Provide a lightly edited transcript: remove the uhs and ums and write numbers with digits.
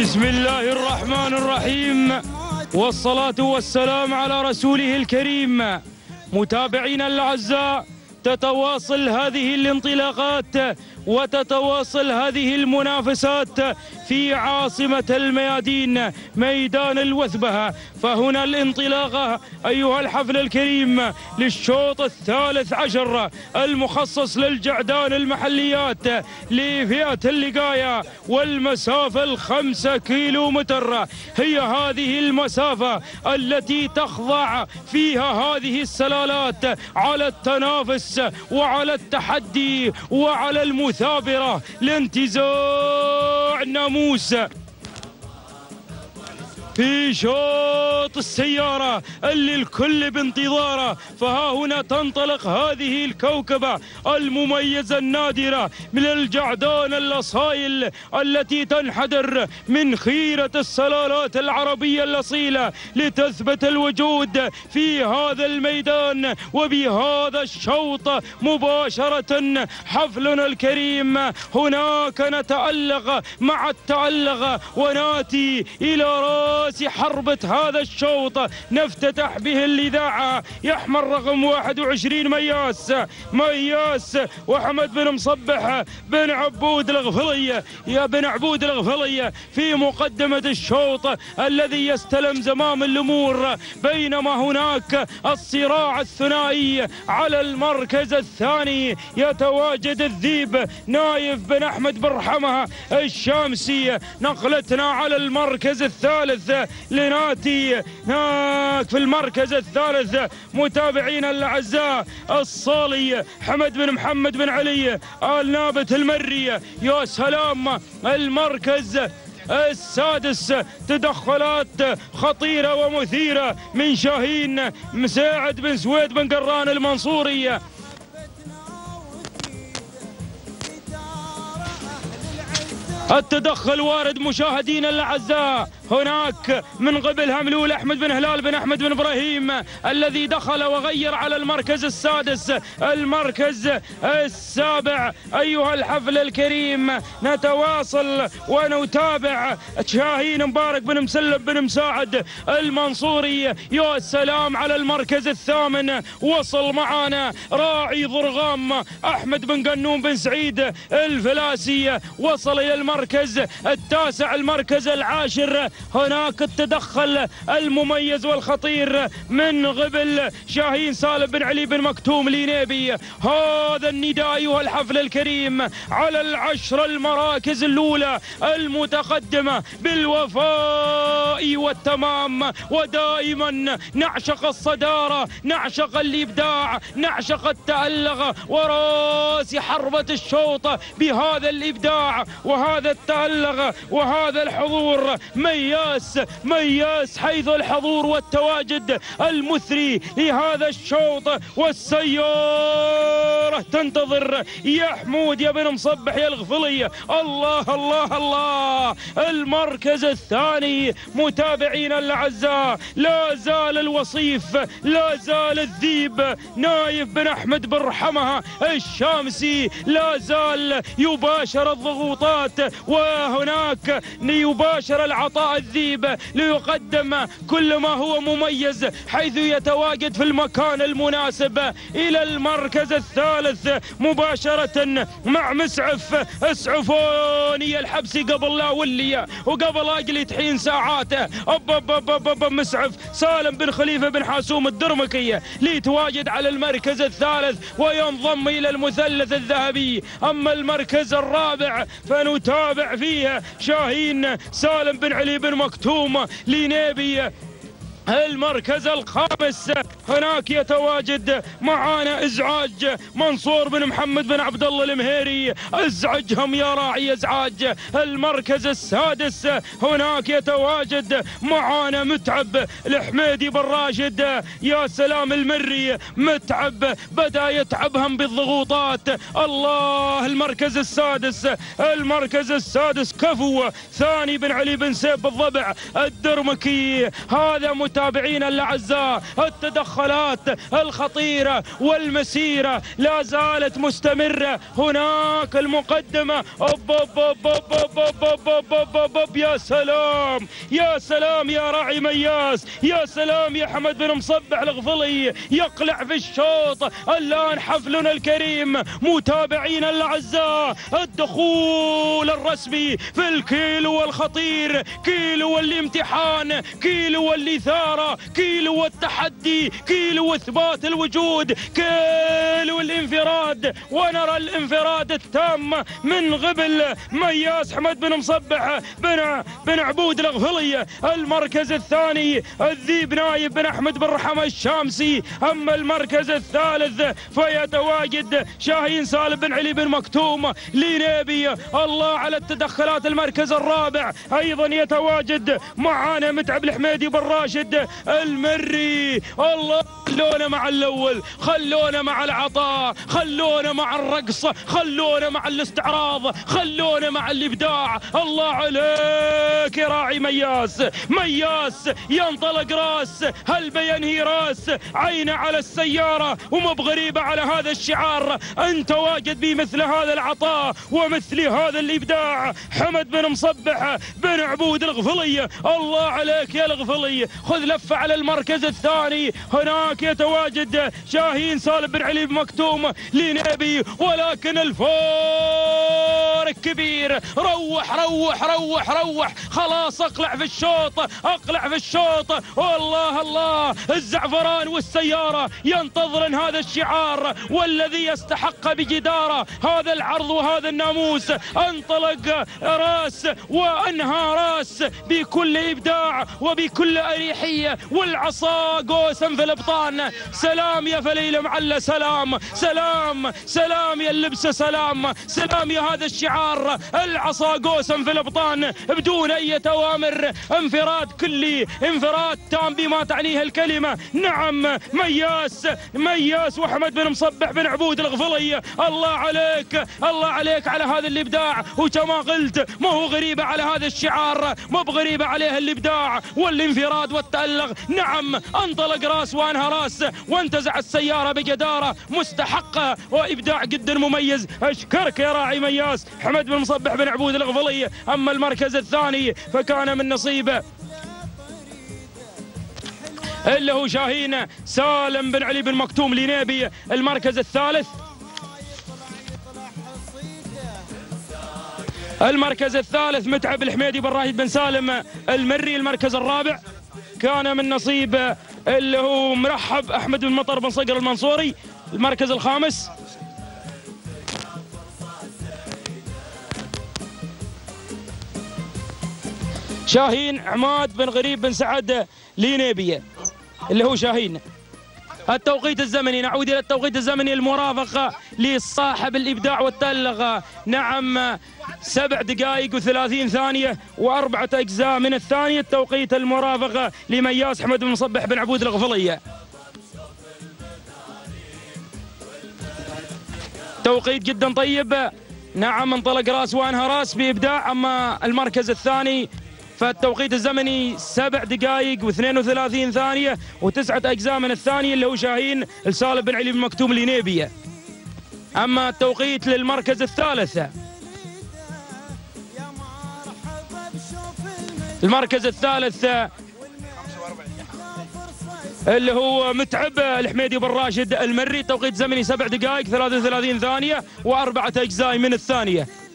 بسم الله الرحمن الرحيم، والصلاة والسلام على رسوله الكريم. متابعينا الأعزاء، تتواصل هذه الانطلاقات وتتواصل هذه المنافسات في عاصمة الميادين ميدان الوثبة. فهنا الانطلاقة أيها الحفل الكريم للشوط الثالث عشر المخصص للجعدان المحليات لفئة اللقاية والمسافة 5 كيلومتر. هي هذه المسافة التي تخضع فيها هذه السلالات على التنافس وعلى التحدي وعلى المثابرة لانتزاع الناموس. في شوط السيارة اللي الكل بانتظاره، فها هنا تنطلق هذه الكوكبة المميزة النادرة من الجعدان الأصايل التي تنحدر من خيرة السلالات العربية الأصيلة لتثبت الوجود في هذا الميدان وبهذا الشوط مباشرة. حفلنا الكريم هناك نتألق مع التألق وناتي إلى راس حربة هذا الشوط نفتتح به الإذاعة. يحمل رقم 21 مياس وحمد بن مصبح بن عبود الغفلي يا بن عبود الغفلي في مقدمة الشوط الذي يستلم زمام الأمور، بينما هناك الصراع الثنائي على المركز الثاني يتواجد الذيب نايف بن أحمد بن رحمة الشامسي. نقلتنا على المركز الثالث لناتي هناك في المركز الثالث متابعينا الأعزاء الصالي حمد بن محمد بن علي النابت المري. يا سلام، المركز السادس تدخلات خطيرة ومثيرة من شاهين مساعد بن سويد بن قران المنصوري. التدخل وارد مشاهدينا الأعزاء هناك من قبل هملول أحمد بن هلال بن أحمد بن إبراهيم الذي دخل وغير على المركز السادس. المركز السابع أيها الحفل الكريم نتواصل ونتابع شاهين مبارك بن مسلم بن مساعد المنصوري. يا سلام على المركز الثامن، وصل معنا راعي ضرغام أحمد بن قنون بن سعيد الفلاسي، وصل إلى المركز التاسع. المركز العاشر هناك التدخل المميز والخطير من قبل شاهين سالم بن علي بن مكتوم لينيبي. هذا النداء أيها الحفل الكريم على العشر المراكز الأولى المتقدمة بالوفاء والتمام، ودائما نعشق الصدارة، نعشق الإبداع، نعشق التألق وراس حربة الشوط بهذا الإبداع وهذا التألق وهذا الحضور. مياس حيث الحضور والتواجد المثري لهذا الشوط، والسيارة تنتظر. يا حمود يا بن مصبح يا الغفلي، الله الله الله. المركز الثاني متابعينا الأعزاء لا زال الوصيف، لا زال الذيب نايف بن أحمد بن رحمة الشامسي لا زال يباشر الضغوطات، وهناك يباشر العطاء الذيب ليقدم كل ما هو مميز حيث يتواجد في المكان المناسب. إلى المركز الثالث مباشرة مع مسعف اسعفوني الحبسي قبل لا ولي وقبل أجلي تحين ساعاته. مسعف سالم بن خليفة بن حاسوم الدرمكي ليتواجد على المركز الثالث وينضم إلى المثلث الذهبي. أما المركز الرابع فنتابع فيه شاهين سالم بن علي بن مكتوم لينيبي. المركز الخامس هناك يتواجد معانا ازعاج منصور بن محمد بن عبد الله المهيري، ازعجهم يا راعي ازعاج. المركز السادس هناك يتواجد معانا متعب الحميدي بن راشد. يا سلام المري متعب بدا يتعبهم بالضغوطات. الله، المركز السادس كفو ثاني بن علي بن سيف بالضبع الدرمكي. هذا متابعينا الأعزاء التدخلات الخطيرة والمسيرة لا زالت مستمرة. هناك المقدمة يا سلام يا سلام يا راعي مياس، يا سلام يا حمد بن مصبح الغفلي يقلع في الشوط. الآن حفلنا الكريم متابعينا الأعزاء، الدخول الرسمي في الكيلو والخطير، كيلو والامتحان، كيلو والإثارة، كيلو والتحدي، كيلو إثبات الوجود، كيلو الانفراد. ونرى الانفراد التام من قبل مياس حمد بن مصبح بن عبود الغفلي. المركز الثاني الذيب نايف بن أحمد بن رحمة الشامسي. أما المركز الثالث فيتواجد شاهين سالم بن علي بن مكتوم لينيبي. الله على التدخلات. المركز الرابع أيضا يتواجد معانا متعب الحميدي بن راشد المري. الله، خلونا مع الأول، خلونا مع العطاء، خلونا مع الرقص، خلونا مع الاستعراض، خلونا مع الإبداع. الله عليك يا راعي مياس. مياس ينطلق راس، هل بينهي راس، عينه على السيارة وما بغريبة على هذا الشعار. أنت واجد بمثل هذا العطاء ومثل هذا الإبداع. حمد بن مصبح بن عبود الغفلي، الله عليك يا الغفلي. خذ لفة على المركز الثاني. هناك يتواجد شاهين سالم بن علي بن مكتوم لينيبي، ولكن الفارق كبير. روح روح روح روح، خلاص اقلع في الشوط، اقلع في الشوط. والله الله، الزعفران والسيارة ينتظرن هذا الشعار، والذي يستحق بجدارة هذا العرض وهذا الناموس. انطلق راس وانهى راس بكل ابداع وبكل اريحية، والعصا قوسا في الابطان. سلام يا فليل معلى، سلام سلام سلام يا اللبسة، سلام سلام يا هذا الشعار. العصا قوسا في الابطان بدون اي اوامر، انفراد كلي، انفراد تام بما تعنيه الكلمة. نعم مياس وحمد بن مصبح بن عبود الغفلي. الله عليك، الله عليك على هذا الابداع. وكما قلت ما هو غريبة على هذا الشعار، ما بغريبة عليه الابداع والانفراد والتألق. نعم، انطلق راس وانهى راس وانتزع السيارة بجدارة مستحقة وابداع جدا مميز. اشكرك يا راعي مياس حمد بن مصبح بن عبود الغفلي. اما المركز الثاني فكان من نصيبه اللي هو شاهين سالم بن علي بن مكتوم لينيبي. المركز الثالث متعب الحميدي بن راشد بن سالم المري. المركز الرابع كان من نصيب اللي هو مرحب احمد بن مطر بن صقر المنصوري. المركز الخامس شاهين عماد بن غريب بن سعد لينيبية اللي هو شاهين. التوقيت الزمني، نعود إلى التوقيت الزمني المرافق لصاحب الإبداع والتألق. نعم، 7 دقائق و30 ثانية و4 أجزاء من الثانية. التوقيت المرافق لمياس حمد بن مصبح بن عبود الغفلي. توقيت جدا طيب. نعم، انطلق راس وانهى راس بإبداع. أما المركز الثاني فالتوقيت الزمني 7 دقائق و32 ثانية و9 أجزاء من الثانية اللي هو شاهين سالم بن علي بن مكتوم لينيبية. أما التوقيت للمركز الثالث، المركز الثالث اللي هو متعب الحميدي بن راشد المري. توقيت زمني 7 دقائق 33 ثانية و4 أجزاء من الثانية.